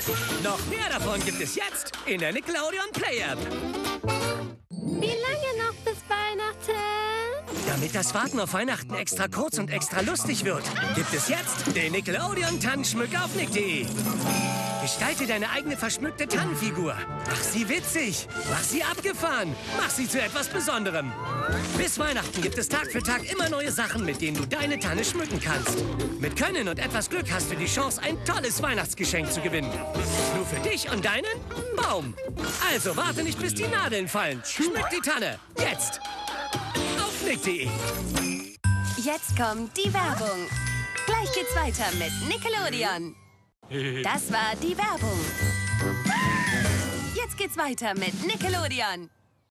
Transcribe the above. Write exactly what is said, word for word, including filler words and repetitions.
Noch mehr davon gibt es jetzt in der Nickelodeon Play App. Wie lange noch bis Weihnachten? Damit das Warten auf Weihnachten extra kurz und extra lustig wird, gibt es jetzt den Nickelodeon Tannenschmück auf nick punkt de. Gestalte deine eigene verschmückte Tannenfigur. Mach sie witzig, mach sie abgefahren, mach sie zu etwas Besonderem. Bis Weihnachten gibt es Tag für Tag immer neue Sachen, mit denen du deine Tanne schmücken kannst. Mit Können und etwas Glück hast du die Chance, ein tolles Weihnachtsgeschenk zu gewinnen. Nur für dich und deinen Baum. Also warte nicht, bis die Nadeln fallen. Schmück die Tanne. Jetzt. Auf nick punkt de. Jetzt kommt die Werbung. Gleich geht's weiter mit Nickelodeon. Das war die Werbung. Jetzt geht's weiter mit Nickelodeon.